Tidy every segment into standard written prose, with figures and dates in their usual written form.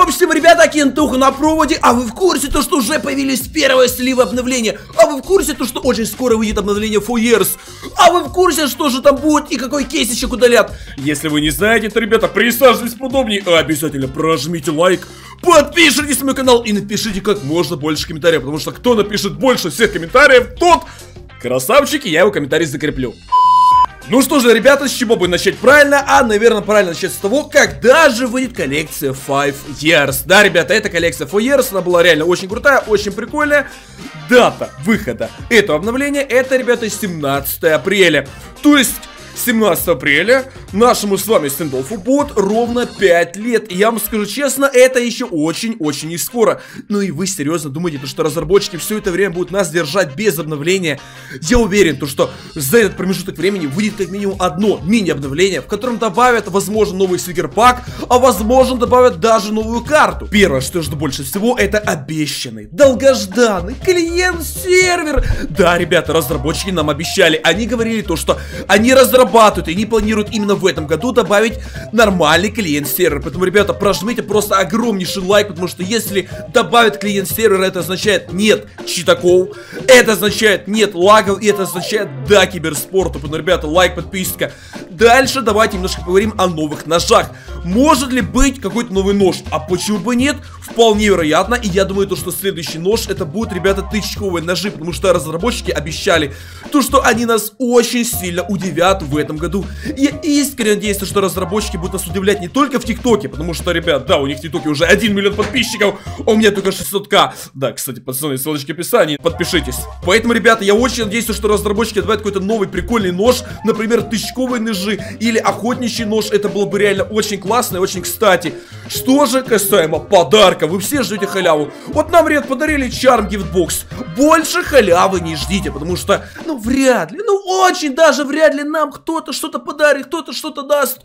общем, ребята, Кентуха на проводе. А вы в курсе то, что уже появились первые сливы обновления? А вы в курсе то, что очень скоро выйдет обновление 4 Years? А вы в курсе, что же там будет и какой кейсичек удалят? Если вы не знаете, то, ребята, присаживайтесь поудобнее, обязательно прожмите лайк, подпишитесь на мой канал и напишите как можно больше комментариев, потому что кто напишет больше всех комментариев, тот красавчик, и я его комментарий закреплю. Ну что же, ребята, с чего бы начать правильно? А, наверное, правильно начать с того, когда же выйдет коллекция 5 Years. Да, ребята, эта коллекция 4 Years, она была реально очень крутая, очень прикольная. Дата выхода этого обновления, это, ребята, 17 апреля. То есть 17 апреля нашему с вами Стендалфу будет ровно 5 лет. И я вам скажу честно, это еще очень-очень не скоро. Ну и вы серьезно думаете, что разработчики все это время будут нас держать без обновления? Я уверен, что за этот промежуток времени выйдет как минимум одно мини-обновление, в котором добавят, возможно, новый стикер-пак, а возможно, добавят даже новую карту. Первое, что я жду больше всего, это обещанный, долгожданный клиент-сервер. Да, ребята, разработчики нам обещали. Они говорили то, что они разрабатывают и не планируют именно в этом году добавить нормальный клиент-сервер. Поэтому, ребята, прожмите просто огромнейший лайк, потому что если добавят клиент-сервер, это означает нет читаков, это означает нет лагов, и это означает да киберспорту. Поэтому, ребята, лайк, подписка. Дальше давайте немножко поговорим о новых ножах. Может ли быть какой-то новый нож? А почему бы нет? Вполне вероятно. И я думаю, что следующий нож это будут, ребята, тычковые ножи, потому что разработчики обещали то, что они нас очень сильно удивят в этом году. Я искренне надеюсь, что разработчики будут нас удивлять не только в ТикТоке, потому что, ребят, да, у них в ТикТоке уже 1 миллион подписчиков, а у меня только 600к. Да, кстати, пацаны, ссылочки в описании, подпишитесь. Поэтому, ребята, я очень надеюсь, что разработчики добавят какой-то новый прикольный нож, например, тычковые ножи или охотничий нож. Это было бы реально очень классно и очень кстати. Что же касаемо подарка, вы все ждете халяву. Вот нам, ребят, подарили Charm Gift Box. Больше халявы не ждите, потому что, ну, вряд ли, ну, очень даже вряд ли нам кто-то что-то подарит, кто-то что-то даст.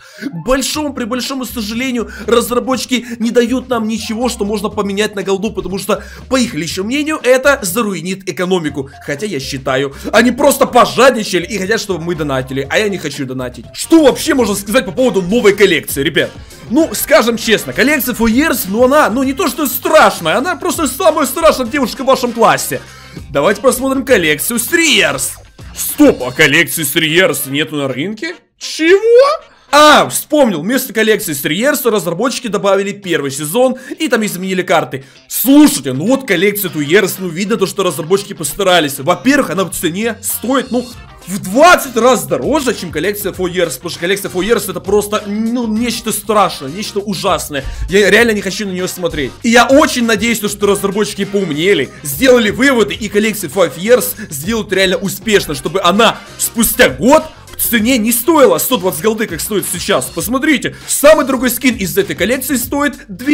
При большому сожалению, разработчики не дают нам ничего, что можно поменять на голду, потому что, по их личному мнению, это заруинит экономику. Хотя я считаю, они просто пожадничали и хотят, чтобы мы донатили, а я не хочу донатить. Что вообще можно сказать по поводу новой коллекции, ребят? Ну, скажем честно, коллекция 4 Years, ну она, ну не то что страшная, она просто самая страшная девушка в вашем классе. Давайте посмотрим коллекцию 3 Years. Стоп, а коллекции 3 Years нету на рынке? Чего? А, вспомнил, вместо коллекции 3 Years разработчики добавили первый сезон и там изменили карты. Слушайте, ну вот коллекция 2 Years, ну видно то, что разработчики постарались. Во-первых, она в цене стоит, ну, в 20 раз дороже, чем коллекция 4 Years, потому что коллекция 4 Years это просто, ну, нечто страшное, нечто ужасное. Я реально не хочу на нее смотреть. И я очень надеюсь, что разработчики поумнели, сделали выводы, и коллекция 5 Years сделают реально успешно, чтобы она спустя год в цене не стоила 120 голды, как стоит сейчас. Посмотрите, самый дорогой скин из этой коллекции стоит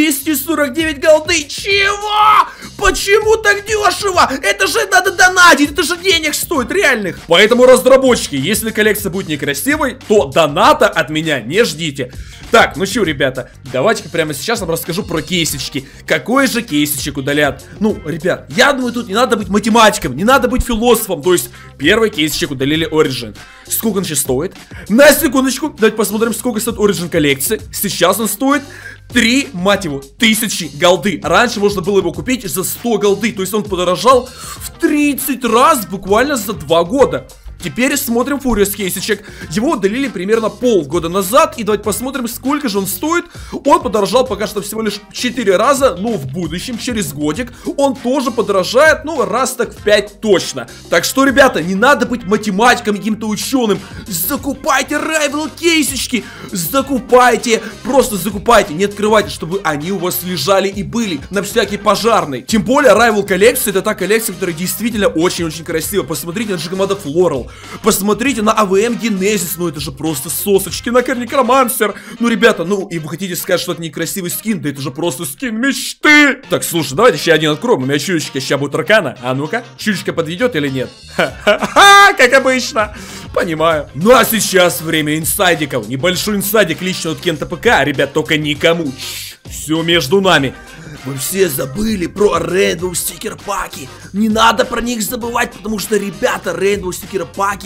249 голды. Чего? Почему так дешево? Это же надо донатить, это же денег стоит, реальных. Поэтому, разработчики, если коллекция будет некрасивой, то доната от меня не ждите. Так, ну что, ребята, давайте-ка прямо сейчас вам расскажу про кейсички. Какой же кейсичек удалят? Ну, ребят, я думаю, тут не надо быть математиком, не надо быть философом. То есть, первый кейсичек удалили Origin. Сколько он сейчас стоит? На секундочку, давайте посмотрим, сколько стоит Origin коллекции. Сейчас он стоит 3, мать его, 1000 голды. Раньше можно было его купить за 100 голды. То есть он подорожал в 30 раз буквально за 2 года. Теперь смотрим Furious кейсичек. Его удалили примерно полгода назад. И давайте посмотрим, сколько же он стоит. Он подорожал пока что всего лишь 4 раза. Но в будущем, через годик, он тоже подорожает, ну, раз так в 5 точно. Так что, ребята, не надо быть математиком, каким-то ученым. Закупайте Rival кейсички. Закупайте, просто закупайте. Не открывайте, чтобы они у вас лежали и были на всякий пожарный. Тем более, Rival коллекция — это та коллекция, которая действительно очень-очень красива. Посмотрите на Джигамада Floral. Посмотрите на АВМ Genesis, ну это же просто сосочки, на Некромансер. Ну, ребята, ну и вы хотите сказать, что это некрасивый скин? Да это же просто скин мечты. Так, слушай, давайте еще один откроем. У меня чучечка сейчас будет Таркана. А ну-ка, чучечка подведет или нет? Ха-ха-ха, как обычно. Понимаю. Ну а сейчас время инсайдиков. Небольшой инсайдик лично от Кента ПК. Ребят, только никому. Все между нами. Вы все забыли про Rainbow Sticker паки. Не надо про них забывать, потому что, ребята, Rainbow Sticker паки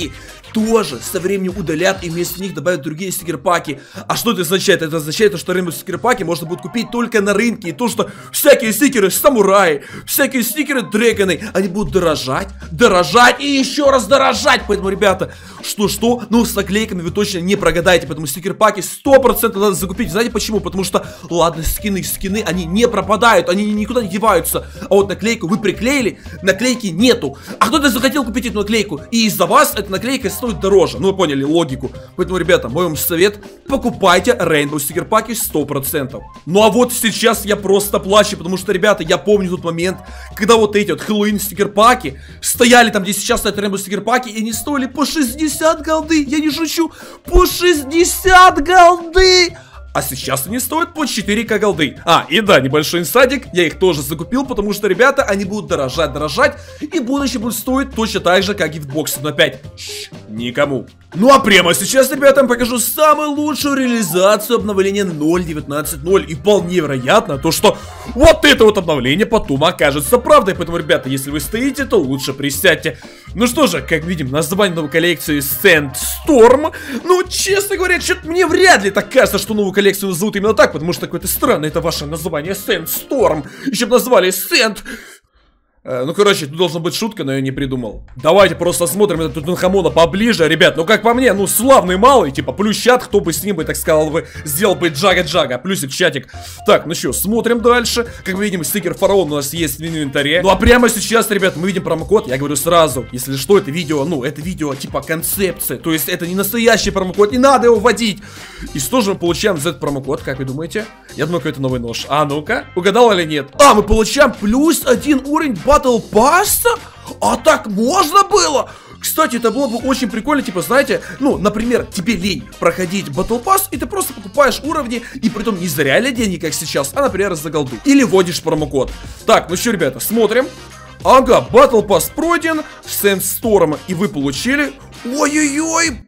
тоже со временем удалят и вместо них добавят другие стикер-паки. А что это означает? Это означает, что Rainbow стикер-паки можно будет купить только на рынке. И то, что всякие стикеры самураи, всякие стикеры дрэгоны, они будут дорожать и еще раз дорожать. Поэтому, ребята, что? Ну, с наклейками вы точно не прогадаете. Поэтому стикер-паки 100% надо закупить. Знаете почему? Потому что, ладно, скины, они не пропадают, они никуда не деваются. А вот наклейку вы приклеили, наклейки нету. А кто-то захотел купить эту наклейку, и из-за вас эта наклейка стоит дороже. Ну, вы поняли логику. Поэтому, ребята, мой вам совет: покупайте Rainbow стикер-паки 100%. Ну, а вот сейчас я просто плачу, потому что, ребята, я помню тот момент, когда вот эти вот Хэллоуин стикер-паки стояли там, где сейчас стоят Rainbow стикер-паки, и они стоили по 60 голды. Я не шучу, по 60 голды! А сейчас они стоят по 4К голды. И да, небольшой инсайдик, я их тоже закупил, потому что, ребята, они будут дорожать, и в будущем будут стоить точно так же, как и в боксе. Но опять, никому. Ну а прямо сейчас, ребята, я вам покажу самую лучшую реализацию обновления 0.19.0. И вполне вероятно то, что вот это вот обновление потом окажется правдой. Поэтому, ребята, если вы стоите, то лучше присядьте. Ну что же, как видим, название новой коллекции Sandstorm. Ну, честно говоря, что-то мне вряд ли так кажется, что новую коллекцию назовут именно так, потому что какое-то странное это ваше название Sandstorm. Еще бы назвали Sand... Ну, короче, тут должна быть шутка, но я не придумал. Давайте просто смотрим этот Тутанхамона поближе, ребят. Ну, как по мне, ну, славный малый, типа, плющат, кто бы с ним бы, так сказал бы, сделал бы джага-джага. Плюсик, чатик. Так, ну что, смотрим дальше. Как мы видим, стикер фараон у нас есть в инвентаре. Ну, а прямо сейчас, ребят, мы видим промокод. Я говорю сразу, если что, это видео, ну, это видео, типа, концепция. То есть, это не настоящий промокод, не надо его вводить. И что же мы получаем за этот промокод, как вы думаете? Я думаю, какой-то новый нож. А ну-ка, угадал или нет? Мы получаем плюс 1 уровень Battle Pass? А так можно было? Кстати, это было бы очень прикольно, типа, знаете, ну, например, тебе лень проходить Battle Pass, и ты просто покупаешь уровни, и притом не за реальные деньги, как сейчас, а, например, за голду. Или вводишь промокод. Так, ну что, ребята, смотрим. Ага, Battle Pass пройден, Sandstorm, и вы получили... Ой-ой-ой,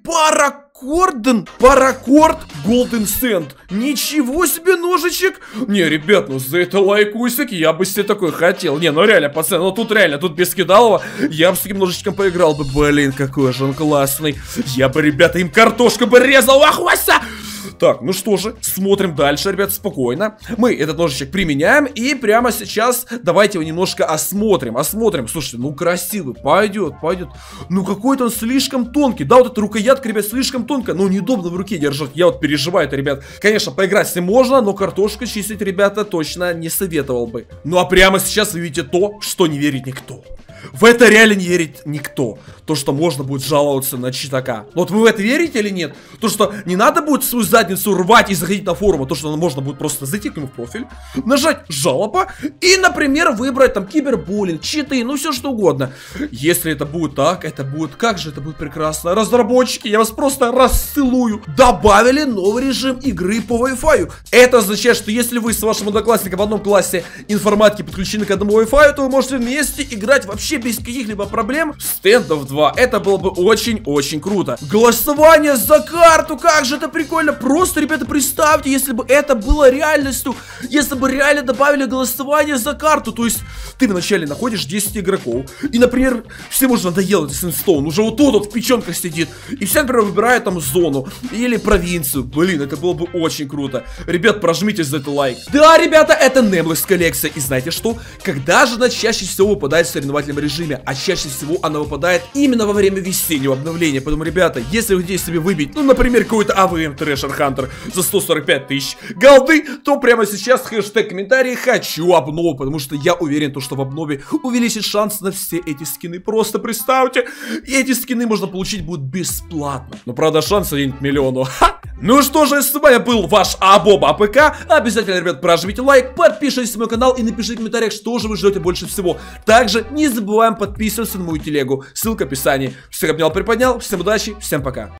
Паракорд Golden Sand. Ничего себе ножичек. Не, ребят, ну за это лайкусик я бы себе такой хотел. Не, ну реально, пацаны, ну тут реально, тут без кидалова я бы с таким ножичком поиграл бы. Блин, какой же он классный. Я бы, ребята, им картошку бы резал. Ахвася! Так, ну что же, смотрим дальше, ребят, спокойно. Мы этот ножичек применяем, и прямо сейчас давайте его немножко осмотрим. Слушайте, ну красивый, пойдет. Ну какой-то он слишком тонкий. Да, вот эта рукоятка, ребят, слишком тонкая, но неудобно в руке держать. Я вот переживаю это, ребят. Конечно, поиграть с ним можно, но картошку чистить, ребята, точно не советовал бы. Ну а прямо сейчас вы видите то, что не верит никто. В это реально не верит никто. То, что можно будет жаловаться на читака. Вот вы в это верите или нет? То, что не надо будет свою задницу рвать и заходить на форум. То, что можно будет просто зайти к нему в профиль, нажать жалоба и, например, выбрать там кибербуллинг, читы, ну все что угодно. Если это будет так, это будет... Как же это будет прекрасно. Разработчики, я вас просто расцелую. Добавили новый режим игры по Wi-Fi. Это означает, что если вы с вашим одноклассником в одном классе информатики подключены к одному Wi-Fi, то вы можете вместе играть вообще без каких-либо проблем. Стендов 2. Это было бы очень-очень круто. Голосование за карту. Как же это прикольно. Просто, ребята, представьте, если бы это было реальностью. Если бы реально добавили голосование за карту. То есть, ты вначале находишь 10 игроков. И, например, всем уже надоело этот Sandstorm. Уже вот тут вот в печенках сидит. И все, например, выбирают там зону. Или провинцию. Блин, это было бы очень круто. Ребят, прожмите за это лайк. Да, ребята, это Nameless коллекция. И знаете что? Когда же она чаще всего выпадает в соревновательном режиме? А чаще всего она выпадает именно во время весеннего обновления. Поэтому, ребята, если вы хотите себе выбить, ну, например, какой-то АВМ Treasure Hunter за 145 тысяч голды, то прямо сейчас хэштег комментарий «Хочу обнову», потому что я уверен, что в обнове увеличит шанс на все эти скины. Просто представьте, эти скины можно получить будет бесплатно. Но, правда, шанс 1 к миллиону. Ха! Ну что же, с вами был ваш Абоба АПК. Обязательно, ребят, прожмите лайк, подпишитесь на мой канал и напишите в комментариях, что же вы ждете больше всего. Также не забываем подписываться на мою телегу. Ссылка в описании. Всех обнял, приподнял. Всем удачи, всем пока.